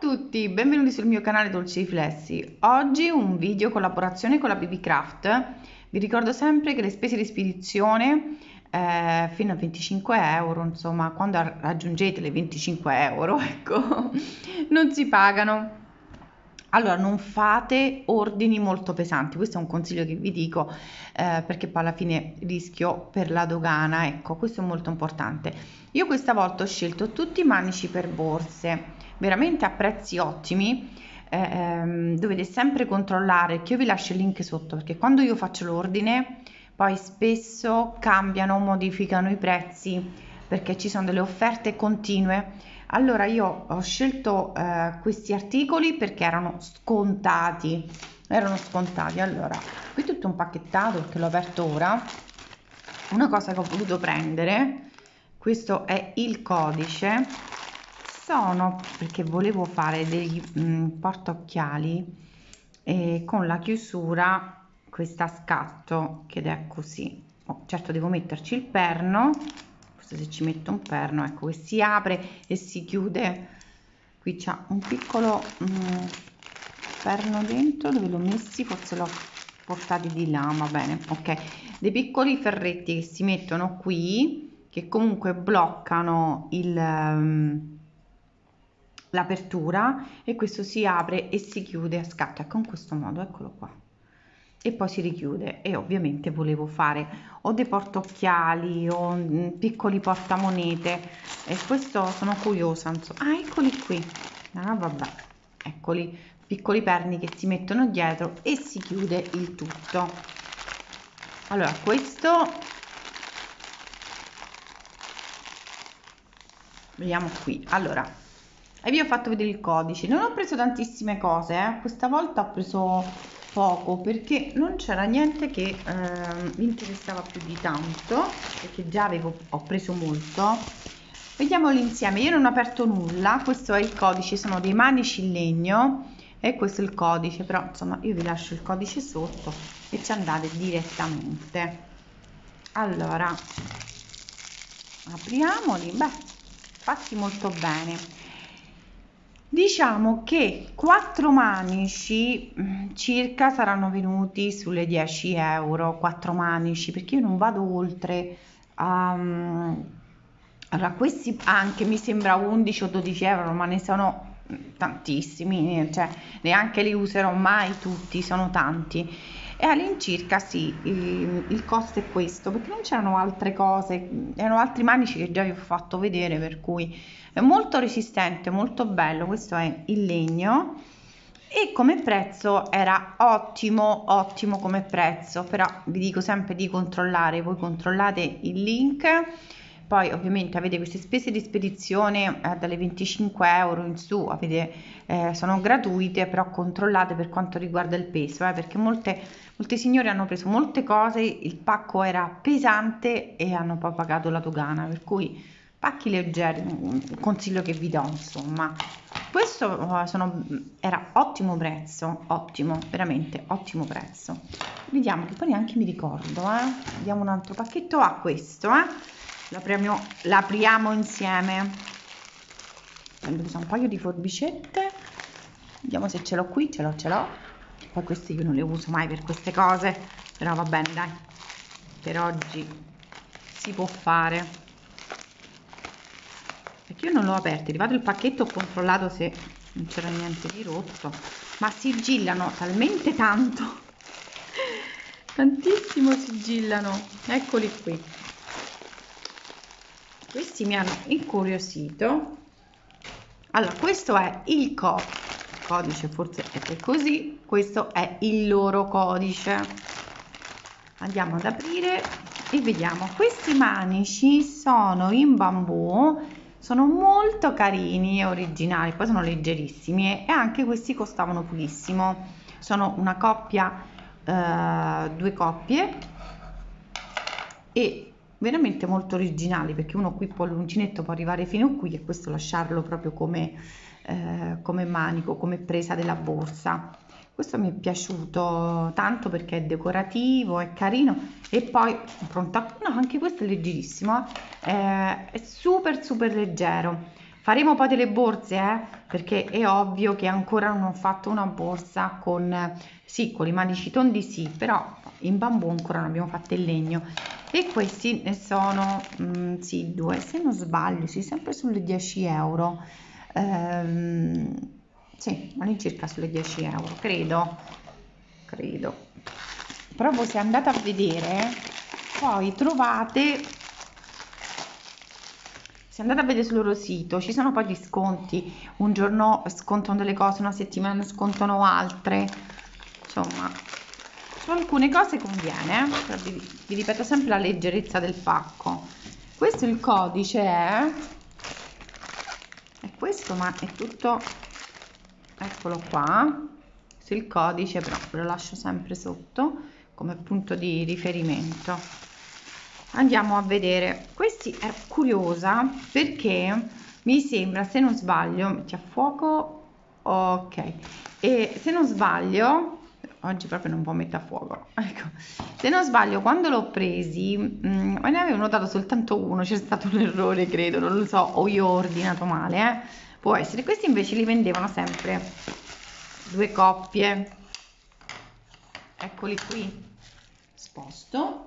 tutti, benvenuti sul mio canale Dolci Riflessi. Oggi un video collaborazione con la BB Craft. Vi ricordo sempre che le spese di spedizione fino a 25 euro, insomma, quando raggiungete le 25 euro, ecco, non si pagano. Allora, non fate ordini molto pesanti, questo è un consiglio che vi dico perché poi alla fine rischio per la dogana, ecco, questo è molto importante. Io questa volta ho scelto tutti i manici per borse, veramente a prezzi ottimi. Dovete sempre controllare, che io vi lascio il link sotto, perché quando io faccio l'ordine poi spesso cambiano, modificano i prezzi perché ci sono delle offerte continue. Allora io ho scelto questi articoli perché erano scontati. Allora, qui tutto un pacchettato perché l'ho aperto ora. Una cosa che ho voluto prendere, questo è il codice, sono perché volevo fare dei portaocchiali con la chiusura questa a scatto, che è così. Certo devo metterci il perno, forse se ci metto un perno, ecco, che si apre e si chiude. Qui c'è un piccolo perno dentro, dove l'ho messi, forse l'ho portati di là, va bene, ok, dei piccoli ferretti che si mettono qui, che comunque bloccano l'apertura, e questo si apre e si chiude a scatto, ecco, in questo modo, eccolo qua, e poi si richiude. E ovviamente volevo fare o dei portaocchiali o piccoli portamonete, e questo sono curiosa, insomma. Eccoli qui, vabbè, eccoli, piccoli perni che si mettono dietro e si chiude il tutto. Allora, questo, vediamo qui. Allora, e vi ho fatto vedere il codice. Non ho preso tantissime cose, questa volta ho preso poco perché non c'era niente che mi interessava più di tanto, perché già ho preso molto. Vediamoli insieme. Io non ho aperto nulla. Questo è il codice, sono dei manici in legno e questo è il codice, però insomma io vi lascio il codice sotto e ci andate direttamente. Allora, apriamoli. Beh, fatti molto bene. Diciamo che 4 manici circa saranno venuti sulle 10 euro, 4 manici, perché io non vado oltre. Allora, questi anche mi sembra 11 o 12 euro, ma ne sono tantissimi, cioè neanche li userò mai tutti, sono tanti. E all'incirca sì, il costo è questo, perché non c'erano altre cose, erano altri manici che già vi ho fatto vedere, per cui è molto resistente, molto bello. Questo è in legno e come prezzo era ottimo, ottimo come prezzo, però vi dico sempre di controllare, voi controllate il link. Poi ovviamente avete queste spese di spedizione dalle 25 euro in su, sono gratuite, però controllate per quanto riguarda il peso, perché molte signore hanno preso molte cose, il pacco era pesante e hanno poi pagato la dogana, per cui pacchi leggeri, un consiglio che vi do, insomma. Questo era ottimo prezzo, ottimo, veramente ottimo prezzo. Vediamo, che poi neanche mi ricordo, vediamo un altro pacchetto. Questo, l'apriamo insieme. Prendo un paio di forbicette, vediamo se ce l'ho qui. Ce l'ho. Poi queste io non le uso mai per queste cose, però va bene, dai, per oggi si può fare, perché io non l'ho aperto. È arrivato il pacchetto, ho controllato se non c'era niente di rotto, ma sigillano talmente tanto, tantissimo sigillano. Eccoli qui, questi mi hanno incuriosito. Allora, questo è il codice, forse è così, questo è il loro codice. Andiamo ad aprire e vediamo. Questi manici sono in bambù, sono molto carini e originali, poi sono leggerissimi, e anche questi costavano pochissimo. Sono una coppia, 2 coppie, e veramente molto originali, perché uno qui poi l'uncinetto può arrivare fino qui, e questo lasciarlo proprio come manico, come presa della borsa. Questo mi è piaciuto tanto perché è decorativo, è carino, e poi pronto, no, anche questo è leggerissimo, è super super leggero. Faremo poi delle borse, perché è ovvio che ancora non ho fatto una borsa con, sì, con i manici tondi sì, però in bambù ancora non abbiamo fatto il legno. E questi ne sono, sì, due, se non sbaglio, sì, sempre sulle 10 euro. Sì, all'incirca sulle 10 euro, credo. Però voi se andate a vedere, poi trovate, se andate a vedere sul loro sito, ci sono poi gli sconti, un giorno scontano delle cose, una settimana scontano altre, insomma, su alcune cose conviene, però vi ripeto sempre la leggerezza del pacco. Questo il codice è questo, ma è tutto, eccolo qua, questo è il codice, però ve lo lascio sempre sotto come punto di riferimento. Andiamo a vedere, questi è curiosa perché mi sembra, se non sbaglio, metti a fuoco, ok, e se non sbaglio, oggi proprio non può mettere a fuoco, ecco, se non sbaglio quando l'ho presi, me ne avevo notato soltanto uno, c'è stato un errore credo, non lo so, o io ho ordinato male, può essere. Questi invece li vendevano sempre due coppie, eccoli qui, sposto.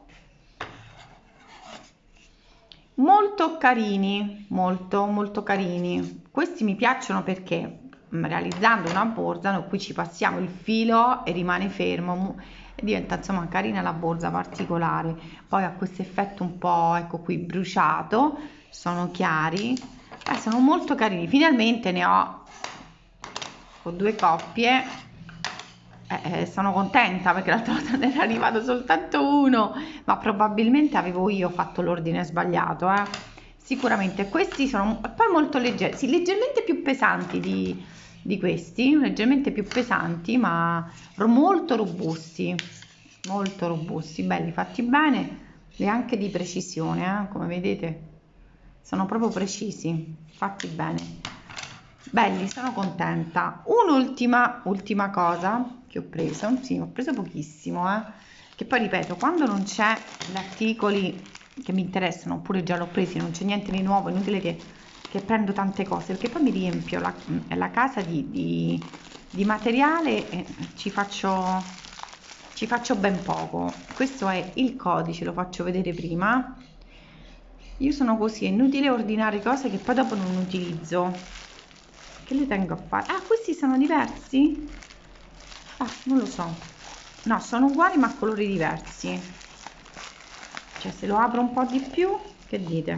Molto carini, molto carini. Questi mi piacciono perché realizzando una borsa noi qui ci passiamo il filo e rimane fermo e diventa insomma carina la borsa, particolare. Poi ha questo effetto un po', ecco qui, bruciato, sono chiari, sono molto carini. Finalmente ne ho con due coppie. Sono contenta perché l'altra volta ne era arrivato soltanto uno, ma probabilmente avevo io fatto l'ordine sbagliato, sicuramente. Questi sono poi molto leggeri, sì, leggermente più pesanti di questi, leggermente più pesanti, ma molto robusti, belli, fatti bene e anche di precisione, come vedete sono proprio precisi, fatti bene. Belli, sono contenta. Ultima cosa che ho preso, sì, ho preso pochissimo, che poi ripeto, quando non c'è gli articoli che mi interessano, oppure già l'ho presi, non c'è niente di nuovo, è inutile che prendo tante cose, perché poi mi riempio la casa di materiale e ci faccio ben poco. Questo è il codice, lo faccio vedere prima. Io sono così, è inutile ordinare cose che poi dopo non utilizzo. Che le tengo a fare? Ah, questi sono diversi? Ah, non lo so. No, sono uguali ma a colori diversi. Cioè, se lo apro un po' di più, che dite?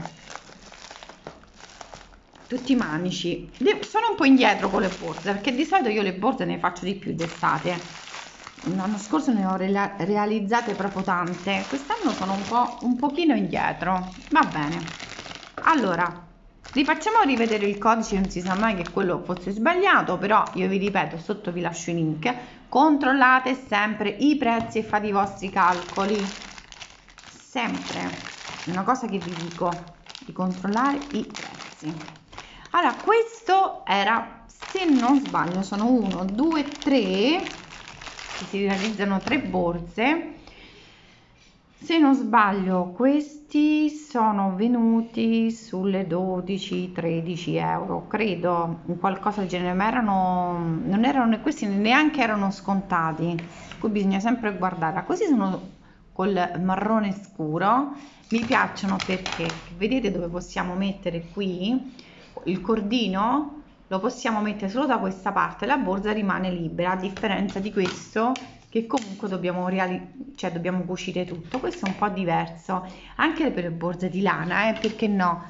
Tutti i manici. Sono un po' indietro con le borse, perché di solito io le borse ne faccio di più d'estate. L'anno scorso ne ho realizzate proprio tante. Quest'anno sono un pochino indietro. Va bene. Allora, rifacciamo rivedere il codice, non si sa mai che quello fosse sbagliato, però io vi ripeto, sotto vi lascio i link. Controllate sempre i prezzi e fate i vostri calcoli. Sempre. Una cosa che vi dico, di controllare i prezzi. Allora, questo era, se non sbaglio, sono 1, 2, 3, si realizzano 3 borse. Se non sbaglio questi sono venuti sulle 12-13 euro, credo, qualcosa del genere, ma non erano, questi neanche erano scontati, qui bisogna sempre guardare. Questi sono col marrone scuro, mi piacciono perché vedete dove possiamo mettere qui il cordino, lo possiamo mettere solo da questa parte, la borsa rimane libera, a differenza di questo che comunque dobbiamo cucire tutto. Questo è un po' diverso anche per le borse di lana, perché no.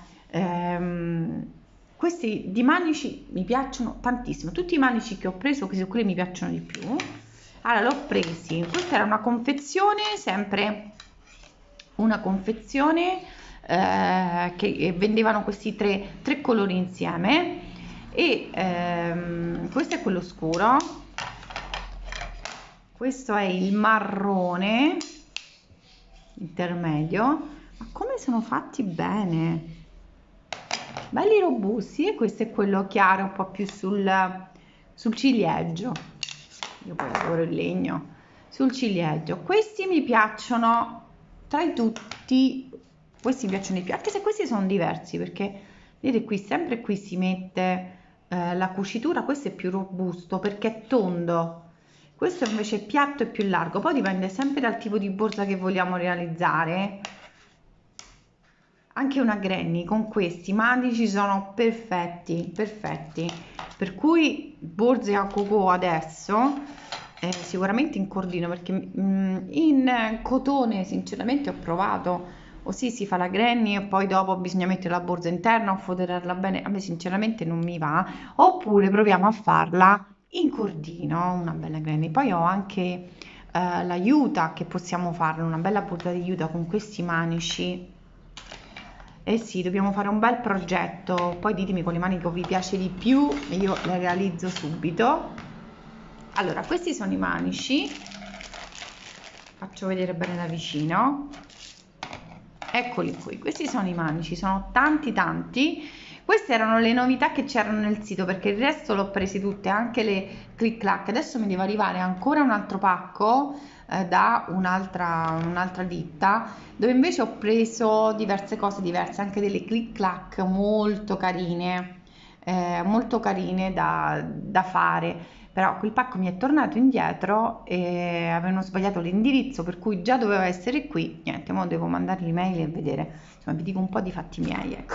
Questi di manici mi piacciono tantissimo, tutti i manici che ho preso, questi quelli mi piacciono di più. Allora l'ho presi, questa era una confezione, sempre una confezione che vendevano questi tre colori insieme, e questo è quello scuro, questo è il marrone intermedio. Ma come sono fatti bene, belli robusti, e questo è quello chiaro, un po' più sul ciliegio. Io poi adoro il legno, sul ciliegio. Questi mi piacciono tra i tutti, questi mi piacciono di più, anche se questi sono diversi, perché vedete qui, sempre qui si mette la cucitura. Questo è più robusto perché è tondo, questo invece è piatto e più largo, poi dipende sempre dal tipo di borsa che vogliamo realizzare. Anche una granny con questi manici sono perfetti, perfetti, per cui borse a cocò adesso sicuramente in cordino, perché in cotone sinceramente ho provato, così si fa la granny e poi dopo bisogna mettere la borsa interna o foderarla bene, a me sinceramente non mi va. Oppure proviamo a farla in cordino, una bella granny. Poi ho anche la juta, che possiamo farla, una bella borsa di juta con questi manici. Eh sì, dobbiamo fare un bel progetto, poi ditemi quale manico vi piace di più e io le realizzo subito. Allora, questi sono i manici, faccio vedere bene da vicino. Eccoli qui, questi sono i manici, sono tanti tanti. Queste erano le novità che c'erano nel sito, perché il resto l'ho presi tutte, anche le click clack. Adesso mi deve arrivare ancora un altro pacco da un'altra ditta, dove invece ho preso diverse cose diverse, anche delle click clack molto carine da fare. Però quel pacco mi è tornato indietro e avevano sbagliato l'indirizzo, per cui già doveva essere qui. Niente, ora devo mandare l'email e vedere. Insomma, vi dico un po' di fatti miei, ecco.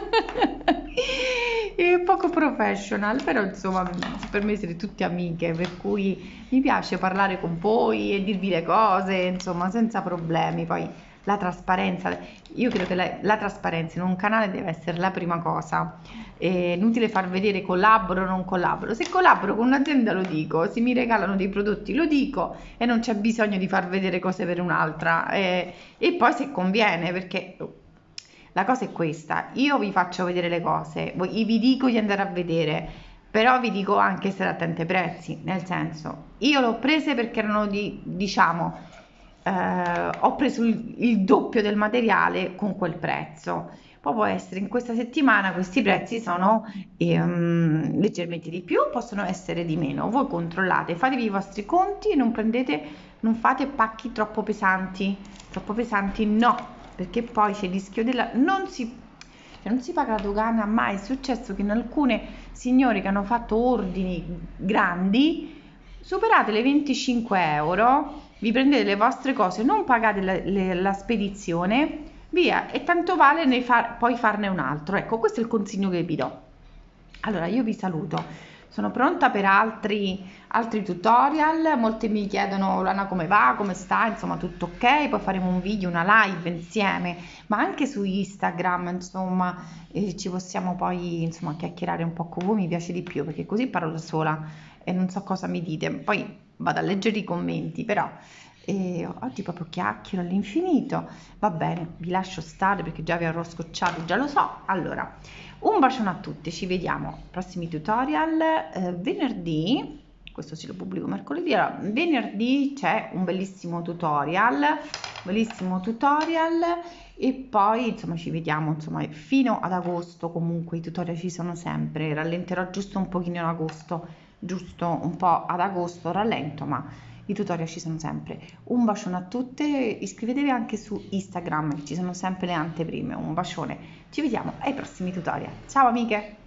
È poco professional, però insomma, per me siete tutte amiche, per cui mi piace parlare con voi e dirvi le cose, insomma, senza problemi. Poi la trasparenza, io credo che la trasparenza in un canale deve essere la prima cosa. È inutile far vedere collaboro o non collaboro. Se collaboro con un'azienda lo dico, se mi regalano dei prodotti lo dico e non c'è bisogno di far vedere cose per un'altra. E poi se conviene, perché la cosa è questa, io vi faccio vedere le cose, vi dico di andare a vedere, però vi dico anche stare attenti ai prezzi, nel senso, io l'ho prese perché erano diciamo, ho preso il doppio del materiale con quel prezzo. Poi può essere in questa settimana questi prezzi sono leggermente di più, possono essere di meno. Voi controllate, fatevi i vostri conti e non fate pacchi troppo pesanti. Troppo pesanti no, perché poi c'è il rischio non si paga la dogana, ma è successo che in alcune signore che hanno fatto ordini grandi, superate le 25 euro, vi prendete le vostre cose, non pagate la spedizione, via, e tanto vale poi farne un altro. Ecco, questo è il consiglio che vi do. Allora, io vi saluto, sono pronta per altri tutorial. Molti mi chiedono: Lana, come va, come sta, insomma tutto ok, poi faremo un video, una live insieme, ma anche su Instagram, insomma, ci possiamo poi insomma chiacchierare un po' con voi, mi piace di più perché così parlo da sola e non so cosa mi dite, poi vado a leggere i commenti, però oggi proprio chiacchiero all'infinito. Va bene, vi lascio stare perché già vi avrò scocciato, già lo so. Allora, un bacione a tutti, ci vediamo ai prossimi tutorial. Venerdì, questo sì lo pubblico mercoledì, allora, venerdì c'è un bellissimo tutorial e poi insomma ci vediamo insomma fino ad agosto. Comunque i tutorial ci sono sempre, rallenterò giusto un pochino in agosto, giusto un po' ad agosto rallento, ma i tutorial ci sono sempre. Un bacione a tutte, iscrivetevi anche su Instagram, ci sono sempre le anteprime. Un bacione, ci vediamo ai prossimi tutorial. Ciao amiche!